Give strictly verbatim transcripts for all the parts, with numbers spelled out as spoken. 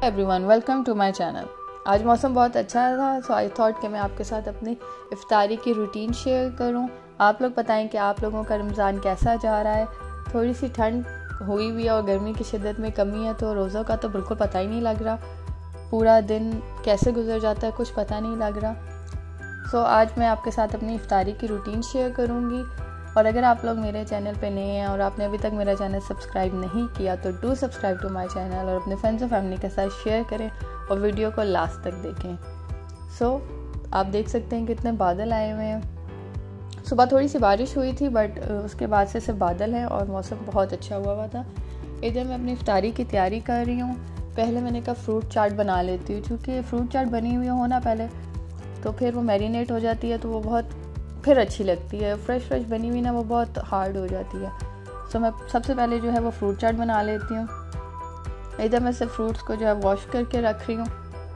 Everyone, welcome to my channel. आज मौसम बहुत अच्छा था, सो आई थॉट कि मैं आपके साथ अपनी इफ्तारी की रूटीन शेयर करूं। आप लोग बताएं कि आप लोगों का रमज़ान कैसा जा रहा है। थोड़ी सी ठंड हुई हुई है और गर्मी की शिद्दत में कमी है, तो रोज़ों का तो बिल्कुल पता ही नहीं लग रहा। पूरा दिन कैसे गुजर जाता है कुछ पता नहीं लग रहा। सो आज मैं आपके साथ अपनी इफ्तारी की रूटीन शेयर करूँगी। और अगर आप लोग मेरे चैनल पे नए हैं और आपने अभी तक मेरा चैनल सब्सक्राइब नहीं किया तो do subscribe to my channel और अपने फ्रेंड्स और फैमिली के साथ शेयर करें और वीडियो को लास्ट तक देखें। सो so, आप देख सकते हैं कितने बादल आए हुए हैं। सुबह थोड़ी सी बारिश हुई थी, बट उसके बाद से सिर्फ बादल है और मौसम बहुत अच्छा हुआ हुआ था। इधर मैं अपनी इफ्तारी की तैयारी कर रही हूँ। पहले मैंने कहा फ्रूट चाट बना लेती हूँ, क्योंकि फ्रूट चाट बनी हुई हो ना पहले तो फिर वो मैरिनेट हो जाती है, तो वो बहुत फिर अच्छी लगती है। फ्रेश फ्रेश बनी हुई ना वो बहुत हार्ड हो जाती है। सो मैं सबसे पहले जो है वो फ्रूट चाट बना लेती हूँ। इधर मैं से फ्रूट्स को जो है वॉश करके रख रही हूँ।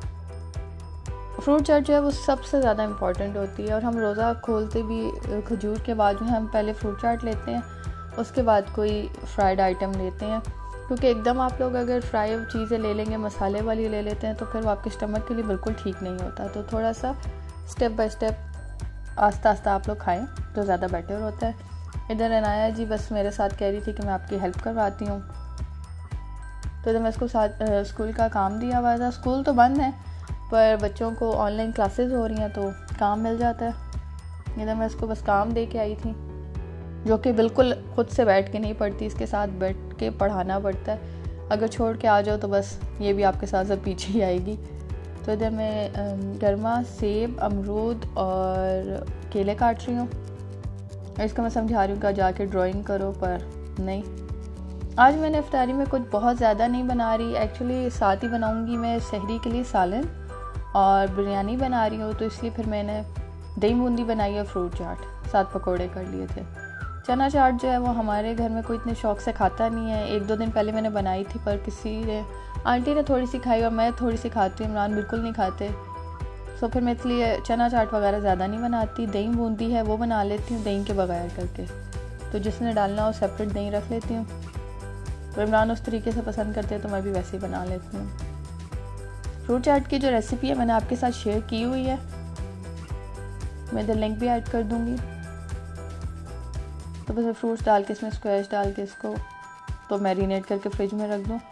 फ्रूट चाट जो है वो सबसे ज़्यादा इम्पॉर्टेंट होती है और हम रोज़ा खोलते भी खजूर के बाद जो है हम पहले फ्रूट चाट लेते हैं, उसके बाद कोई फ्राइड आइटम लेते हैं। क्योंकि एकदम आप लोग अगर फ्राई चीज़ें ले लेंगे, मसाले वाली ले लेते हैं, तो फिर वो आपके स्टमक के लिए बिल्कुल ठीक नहीं होता। तो थोड़ा सा स्टेप बाय स्टेप आस्ता आस्ता आप लोग खाएं तो ज़्यादा बेटर होता है। इधर अनाया जी बस मेरे साथ कह रही थी कि मैं आपकी हेल्प करवाती हूँ, तो इधर मैं इसको साथ स्कूल का काम दिया हुआ था। स्कूल तो बंद है पर बच्चों को ऑनलाइन क्लासेस हो रही हैं तो काम मिल जाता है। इधर मैं इसको बस काम दे के आई थी, जो कि बिल्कुल खुद से बैठ के नहीं पढ़ती, इसके साथ बैठ के पढ़ाना पड़ता है। अगर छोड़ के आ जाओ तो बस ये भी आपके साथ सब पीछे ही आएगी। तो इधर मैं गर्मा सेब, अमरूद और केले काट रही हूँ। इसको मैं समझा रही हूँ कि जाके ड्राइंग करो, पर नहीं। आज मैंने इफ्तारी में कुछ बहुत ज़्यादा नहीं बना रही। एक्चुअली साथ ही बनाऊँगी मैं सहरी के लिए सालन और बिरयानी बना रही हूँ, तो इसलिए फिर मैंने दही बूंदी बनाई और फ्रूट चाट, साथ पकोड़े कर लिए थे। चना चाट जो है वो हमारे घर में कोई इतने शौक से खाता नहीं है। एक दो दिन पहले मैंने बनाई थी, पर किसी ने आंटी ने थोड़ी सी खाई और मैं थोड़ी सी खाती हूँ, इमरान बिल्कुल नहीं खाते। सो फिर मैं इसलिए चना चाट वगैरह ज़्यादा नहीं बनाती। दही बूंदी है वो बना लेती हूँ दही के बगैर करके, तो जिसने डालना हो सेपरेट दही रख लेती हूँ। तो इमरान उस तरीके से पसंद करते हैं तो मैं भी वैसे ही बना लेती हूँ। फ्रूट चाट की जो रेसिपी है मैंने आपके साथ शेयर की हुई है, मैं इधर लिंक भी ऐड कर दूँगी। तो बस फ्रूट्स डाल के इसमें स्क्वैश डाल के इसको तो मैरिनेट करके फ्रिज में रख दूँ।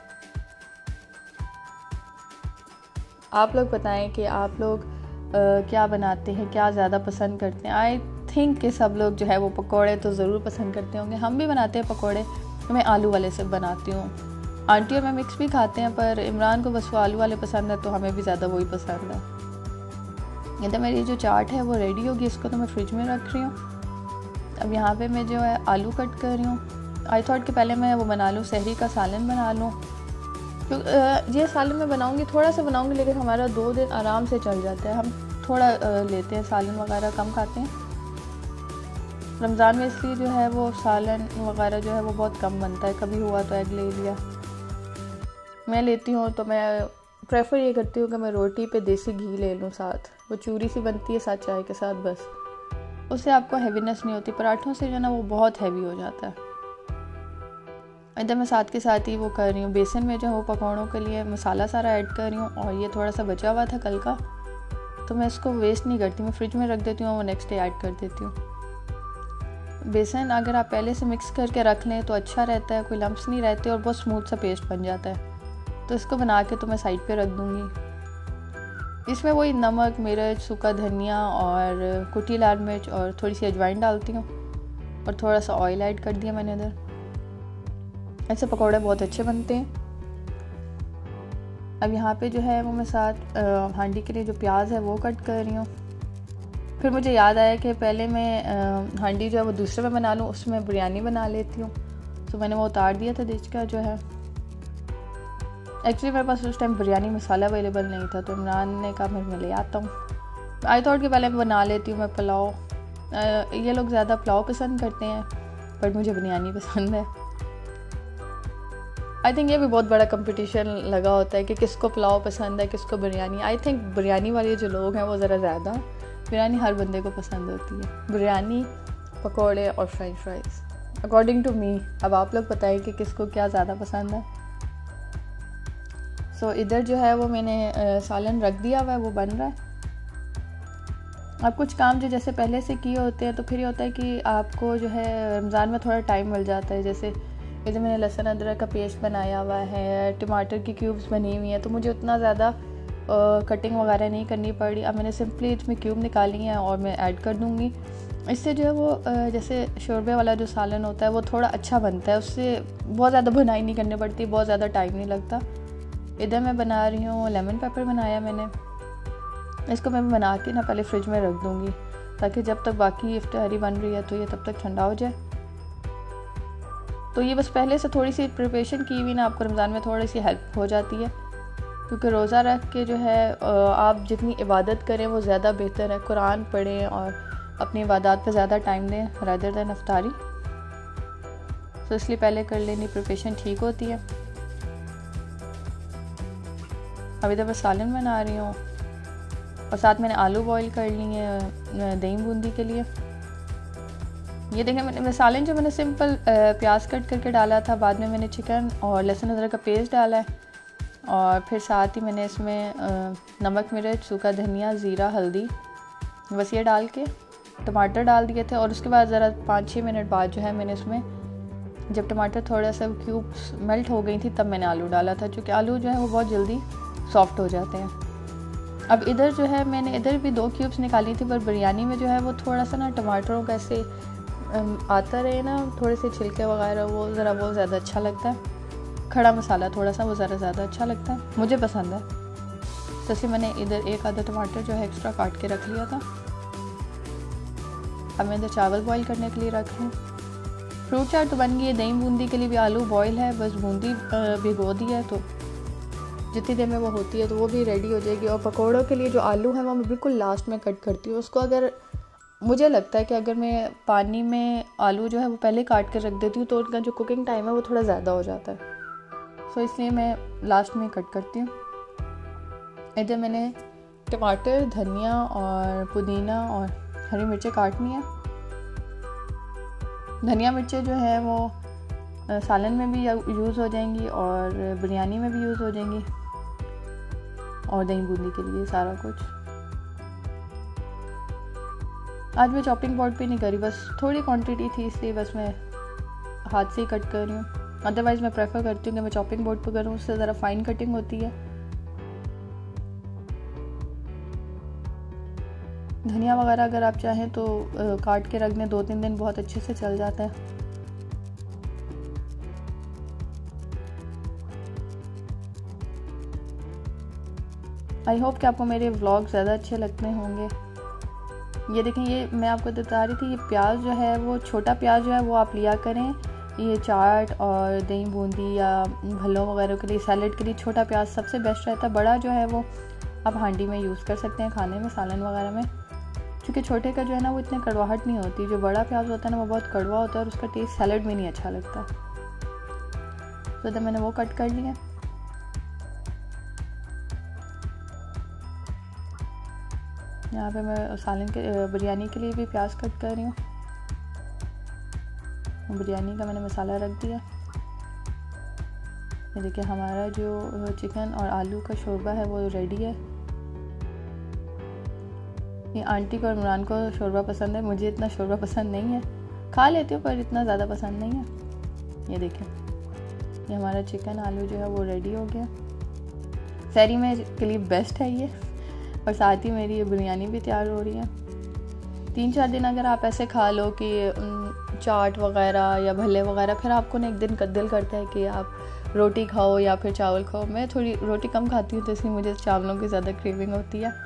आप लोग बताएं कि आप लोग आ, क्या बनाते हैं, क्या ज़्यादा पसंद करते हैं। आई थिंक कि सब लोग जो है वो पकोड़े तो ज़रूर पसंद करते होंगे। हम भी बनाते हैं पकोड़े, मैं आलू वाले से बनाती हूँ। आंटी और मैं मिक्स भी खाते हैं, पर इमरान को बस वो आलू वाले पसंद है तो हमें भी ज़्यादा वही पसंद है। ये तो मेरी जो चाट है वो रेडी होगी, इसको तो मैं फ्रिज में रख रही हूँ। अब यहाँ पे मैं जो है आलू कट कर रही हूँ। आई थॉट कि पहले मैं वो बना लूँ, सहरी का सालन बना लूँ। तो ये सालन मैं बनाऊँगी, थोड़ा सा बनाऊँगी, लेकिन हमारा दो दिन आराम से चल जाता है। हम थोड़ा लेते हैं, सालन वगैरह कम खाते हैं रमज़ान में, इसलिए जो है वो सालन वगैरह जो है वो बहुत कम बनता है। कभी हुआ तो एग ले लिया। मैं लेती हूँ तो मैं प्रेफर ये करती हूँ कि मैं रोटी पे देसी घी ले लूँ साथ। वो चूरी सी बनती है साथ चाय के साथ, बस उससे आपको हैवीनेस नहीं होती। पराठों से जो ना वो बहुत हैवी हो जाता है। इधर मैं साथ के साथ ही वो कर रही हूँ, बेसन में जो है वो पकौड़ों के लिए मसाला सारा ऐड कर रही हूँ। और ये थोड़ा सा बचा हुआ था कल का, तो मैं इसको वेस्ट नहीं करती, मैं फ्रिज में रख देती हूँ और वो नेक्स्ट डे ऐड कर देती हूँ। बेसन अगर आप पहले से मिक्स करके रख लें तो अच्छा रहता है, कोई लम्प्स नहीं रहते और बहुत स्मूथ सा पेस्ट बन जाता है। तो इसको बना के तो मैं साइड पे रख दूँगी। इसमें वही नमक, मिर्च, सूखा धनिया और कुटी लाल मिर्च और थोड़ी सी अजवाइन डालती हूँ और थोड़ा सा ऑयल ऐड कर दिया मैंने इधर। ऐसे पकौड़े बहुत अच्छे बनते हैं। अब यहाँ पे जो है वो मैं साथ हांडी के लिए जो प्याज है वो कट कर रही हूँ। फिर मुझे याद आया कि पहले मैं हांडी जो है वो दूसरे में बना लूँ, उसमें बिरयानी बना लेती हूँ। तो मैंने वो उतार दिया था डिश का जो है। एक्चुअली मेरे पास उस टाइम बिरयानी मसाला अवेलेबल नहीं था, तो इमरान ने कहा मैं मैं ले आता हूँ। आई थॉट कि पहले बना लेती हूँ मैं पुलाव। ये लोग ज़्यादा पुलाव पसंद करते हैं, बट मुझे बिरयानी पसंद है। आई थिंक ये भी बहुत बड़ा कंपटीशन लगा होता है कि किसको पुलाव पसंद है, किसको बिरयानी। आई थिंक बिरयानी वाले जो लोग हैं वो ज़रा ज़्यादा, बिरयानी हर बंदे को पसंद होती है। बिरयानी, पकोड़े और French fries according to me. अब आप लोग बताइए कि किसको क्या ज़्यादा पसंद है। सो इधर जो है वो मैंने सालन रख दिया हुआ है, वो बन रहा है। आप कुछ काम जो जैसे पहले से किए होते हैं तो फिर ये होता है कि आपको जो है रमज़ान में थोड़ा टाइम मिल जाता है। जैसे इधर मैंने लहसुन अदरक का पेस्ट बनाया हुआ है, टमाटर की क्यूब्स बनी हुई हैं, तो मुझे उतना ज़्यादा कटिंग वगैरह नहीं करनी पड़ी। अब मैंने सिंपली इसमें क्यूब निकाली हैं और मैं ऐड कर दूँगी। इससे जो है वो जैसे शोरबे वाला जो सालन होता है वो थोड़ा अच्छा बनता है, उससे बहुत ज़्यादा बुनाई नहीं करनी पड़ती, बहुत ज़्यादा टाइम नहीं लगता। इधर मैं बना रही हूँ लेमन पेपर बनाया मैंने, इसको मैं बना के ना पहले फ्रिज में रख दूँगी ताकि जब तक बाकी इफ्तारी बन रही है तो ये तब तक ठंडा हो जाए। तो ये बस पहले से थोड़ी सी प्रिपरेशन की हुई ना आपको रमज़ान में थोड़ी सी हेल्प हो जाती है, क्योंकि रोज़ा रख के जो है आप जितनी इबादत करें वो ज़्यादा बेहतर है। कुरान पढ़ें और अपनी इबादत पे ज़्यादा टाइम दें रादर दैन इफ्तारी। तो इसलिए पहले कर लेनी प्रिपरेशन ठीक होती है। अभी तो बस सालन बना रही हूँ और साथ मैंने आलू बॉईल कर लिए हैं दही बूंदी के लिए। ये देखें मैंने सालन जो मैंने सिंपल प्याज कट करके डाला था, बाद में मैंने चिकन और लहसुन अदरक का पेस्ट डाला है और फिर साथ ही मैंने इसमें नमक मिर्च सूखा धनिया ज़ीरा हल्दी बस ये डाल के टमाटर डाल दिए थे। और उसके बाद ज़रा पाँच छः मिनट बाद जो है मैंने इसमें जब टमाटर थोड़ा सा क्यूब्स मेल्ट हो गई थी तब मैंने आलू डाला था, क्योंकि आलू जो है वो बहुत जल्दी सॉफ्ट हो जाते हैं। अब इधर जो है मैंने इधर भी दो क्यूब्स निकाली थी, पर बिरयानी में जो है वो थोड़ा सा ना टमाटरों का ऐसे आता रहे ना, थोड़े से छिलके वगैरह, वो ज़रा वो ज़्यादा अच्छा लगता है। खड़ा मसाला थोड़ा सा वो ज़रा ज़्यादा अच्छा लगता है, मुझे पसंद है। तो इसलिए मैंने इधर एक आधा टमाटर जो है एक्स्ट्रा काट के रख लिया था। अब मैं इधर चावल बॉईल करने के लिए रख लूँ। फ्रूट चाट तो बन गई है। दही बूंदी के लिए भी आलू बॉईल है, बस बूंदी भिगो दी है तो जितनी देर में वो होती है तो वो भी रेडी हो जाएगी। और पकौड़ों के लिए जो आलू है वो मैं बिल्कुल लास्ट में कट करती हूँ। उसको अगर मुझे लगता है कि अगर मैं पानी में आलू जो है वो पहले काट कर रख देती हूँ तो उनका जो कुकिंग टाइम है वो थोड़ा ज़्यादा हो जाता है, सो इसलिए मैं लास्ट में कट करती हूँ। इधर मैंने टमाटर धनिया और पुदीना और हरी मिर्चें काटनी है। धनिया मिर्चें जो है वो सालन में भी यूज़ हो जाएंगी और बिरयानी में भी यूज़ हो जाएंगी और दही बूंदी के लिए सारा कुछ। आज मैं चॉपिंग बोर्ड पे नहीं करी, बस थोड़ी क्वांटिटी थी इसलिए बस मैं हाथ से ही कट कर रही हूँ। अदरवाइज़ मैं प्रेफर करती हूँ कि मैं चॉपिंग बोर्ड पे करूँ, उससे ज़रा फाइन कटिंग होती है। धनिया वगैरह अगर आप चाहें तो आ, काट के रख दें, दो तीन दिन बहुत अच्छे से चल जाता है। आई होप कि आपको मेरे व्लॉग ज़्यादा अच्छे लगते होंगे। ये देखें, ये मैं आपको बता रही थी, ये प्याज जो है वो छोटा प्याज जो है वो आप लिया करें। ये चाट और दही बूंदी या भल्लों वगैरह के लिए, सैलेड के लिए छोटा प्याज सबसे बेस्ट रहता है। बड़ा जो है वो आप हांडी में यूज़ कर सकते हैं खाने में, सालन वगैरह में, क्योंकि छोटे का जो है ना वो इतनी कड़वाहट नहीं होती। जो बड़ा प्याज होता है ना वो बहुत कड़वा होता है और उसका टेस्ट सैलेड में नहीं अच्छा लगता। तो जब मैंने वो कट कर लिया, यहाँ पे मैं सालन के बिरयानी के लिए भी प्याज कट कर रही हूँ। बिरयानी का मैंने मसाला रख दिया। ये देखिए हमारा जो चिकन और आलू का शोरबा है वो रेडी है। ये आंटी को और इमरान को शोरबा पसंद है, मुझे इतना शोरबा पसंद नहीं है, खा लेती हूँ पर इतना ज़्यादा पसंद नहीं है। ये देखिए ये हमारा चिकन आलू जो है वो रेडी हो गया। सहरी में के लिए बेस्ट है ये, और साथ ही मेरी ये बिरयानी भी तैयार हो रही है। तीन चार दिन अगर आप ऐसे खा लो कि चाट वगैरह या भल्ले वगैरह, फिर आपको ना एक दिन का दिल करता है कि आप रोटी खाओ या फिर चावल खाओ। मैं थोड़ी रोटी कम खाती हूँ तो इसलिए मुझे चावलों की ज़्यादा क्रेविंग होती है।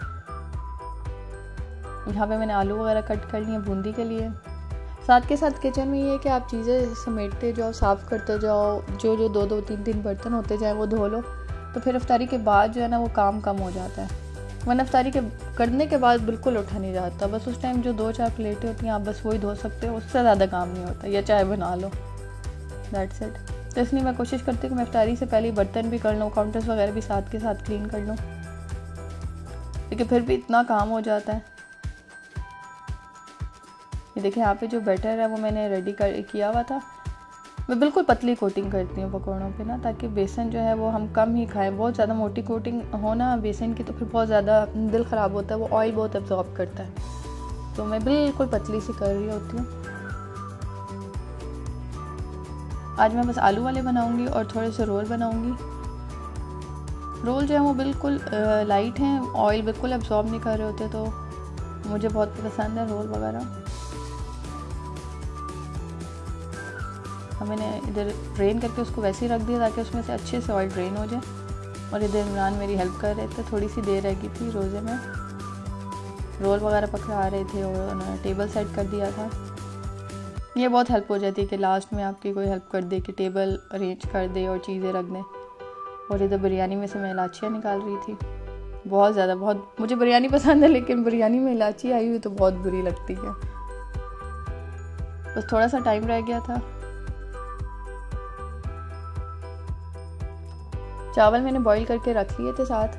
यहाँ पे मैंने आलू वगैरह कट कर लिए बूंदी के लिए। साथ के साथ किचन में ये है कि आप चीज़ें समेटते जाओ, साफ़ करते जाओ, जो जो दो दो तीन तीन बर्तन होते जाए वो धो लो, तो फिर इफ्तारी के बाद जो है ना वो काम कम हो जाता है। वरना इफ्तारी के करने के बाद बिल्कुल उठा नहीं जाता। बस उस टाइम जो दो चार प्लेटें होती हैं आप बस वही धो सकते हो, उससे ज़्यादा काम नहीं होता, या चाय बना लो, दैट्स इट। तो इसलिए मैं कोशिश करती हूँ कि मैं इफ्तारी से पहले बर्तन भी कर लूँ, काउंटर्स वगैरह भी साथ के साथ क्लीन कर लूँ, क्योंकि फिर भी इतना काम हो जाता है। ये देखिए यहाँ पे जो बैटर है वो मैंने रेडी कर किया हुआ था। मैं बिल्कुल पतली कोटिंग करती हूँ पकौड़ों पे ना, ताकि बेसन जो है वो हम कम ही खाएं। बहुत ज़्यादा मोटी कोटिंग हो ना बेसन की तो फिर बहुत ज़्यादा दिल ख़राब होता है, वो ऑयल बहुत एब्जॉर्ब करता है। तो मैं बिल्कुल पतली सी कर रही होती हूँ। आज मैं बस आलू वाले बनाऊँगी और थोड़े से रोल बनाऊँगी। रोल जो है वो बिल्कुल लाइट हैं, ऑयल बिल्कुल एब्जॉर्ब नहीं कर रहे होते, तो मुझे बहुत पसंद है रोल वगैरह। मैंने इधर ड्रेन करके उसको वैसे ही रख दिया ताकि उसमें से अच्छे से ऑयल ड्रेन हो जाए। और इधर इमरान मेरी हेल्प कर रहे थे, थोड़ी सी देर रह गई थी रोज़े में, रोल वगैरह पकड़ा रहे थे और उन्होंने टेबल सेट कर दिया था। ये बहुत हेल्प हो जाती है कि लास्ट में आपकी कोई हेल्प कर दे कि टेबल अरेंज कर दे और चीज़ें रख दें। और इधर बिरयानी में से मैं इलाचियाँ निकाल रही थी। बहुत ज़्यादा बहुत मुझे बिरयानी पसंद है, लेकिन बिरयानी में इलायची आई हुई तो बहुत बुरी लगती है। बस थोड़ा सा टाइम रह गया था। चावल मैंने बॉईल करके रख लिए थे साथ,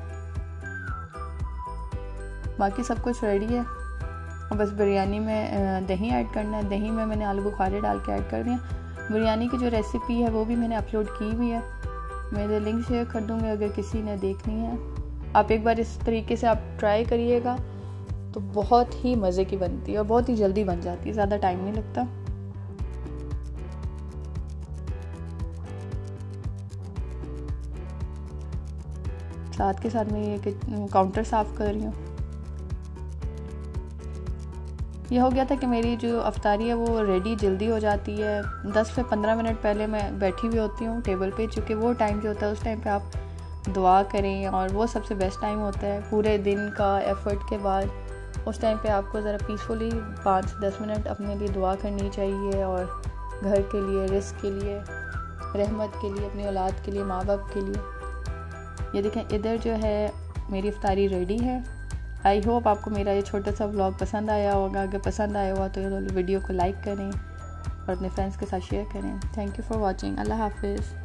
बाकी सब कुछ रेडी है। और बस बिरयानी में दही ऐड करना है। दही में मैंने आलू बुखारे डाल के ऐड कर दिया। बिरयानी की जो रेसिपी है वो भी मैंने अपलोड की हुई है, मैं इधर लिंक शेयर कर दूँगी अगर किसी ने देखनी है। आप एक बार इस तरीके से आप ट्राई करिएगा तो बहुत ही मज़े की बनती है और बहुत ही जल्दी बन जाती है, ज़्यादा टाइम नहीं लगता। साथ के साथ मैं ये काउंटर साफ़ कर रही हूँ। ये हो गया था कि मेरी जो अफ्तारी है वो रेडी जल्दी हो जाती है। दस से पंद्रह मिनट पहले मैं बैठी हुई होती हूँ टेबल पे, चूँकि वो टाइम जो होता है उस टाइम पे आप दुआ करें और वो सबसे बेस्ट टाइम होता है पूरे दिन का एफ़र्ट के बाद। उस टाइम पे आपको ज़रा पीसफुली पाँच से दस मिनट अपने लिए दुआ करनी चाहिए, और घर के लिए, रिस्क के लिए, रहमत के लिए, अपनी औलाद के लिए, माँ बाप के लिए। ये देखें इधर जो है मेरी इफ्तारी रेडी है। आई होप आपको मेरा ये छोटा सा व्लॉग पसंद आया होगा। अगर पसंद आया हुआ तो वीडियो को लाइक करें और अपने फ्रेंड्स के साथ शेयर करें। Thank you for watching. अल्लाह हाफिज़।